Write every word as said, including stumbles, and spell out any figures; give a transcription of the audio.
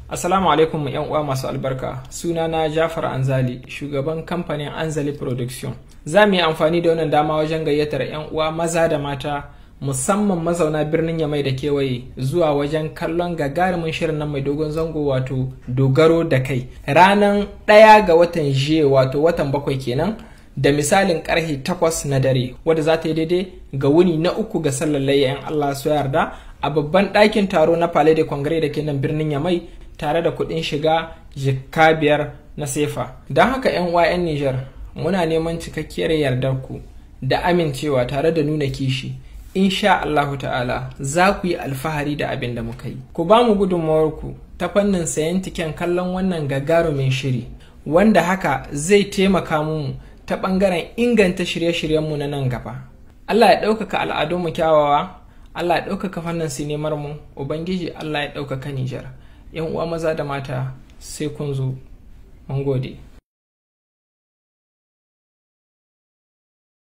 Assalamu alaikum yan uwa masu albarka. Sunana Jafar Anzali, shugaban kamfanin Anzali Production. Za mu yi amfani da wannan dama wajen gayyatar yan uwa maza da mata, musamman mazauna birnin Yamai da kewaye, zuwa wajen kallon gagarumin shirin nan mai dogon zango wato dogaro da kai. Ranar ɗaya ga watan Jiye wato watan bakwai kenan, da misalin karfe takwas na dare, wadda za ta yi daidai ga wuni na uku ga sallar layya in Allah su yarda, a babban ɗakin taro na Palais de Congrès da ke nan birnin Yamai, tare da kuɗin shiga jikka biyar na sefa. Don haka yan uwa yan Nijar, muna neman cikakkiyar yardar ku da amincewa tare da nuna kishi. Insha Allahu ta'ala za ku yi alfahari da abin da muka yi. Ku ba mu gudunmawarku ta fannin sayan tiken kallon wannan gagarumin shiri, wanda haka zai taimaka mu ta ɓangaren inganta shirye-shiryenmu na nan gaba. Allah ya ɗaukaka al'adunmu kyawawa, Allah ya ɗaukaka fannin sinimar mu, Ubangiji Allah ya ɗaukaka Nijar. Yan uwa maza da mata sai kun zo. Mun gode.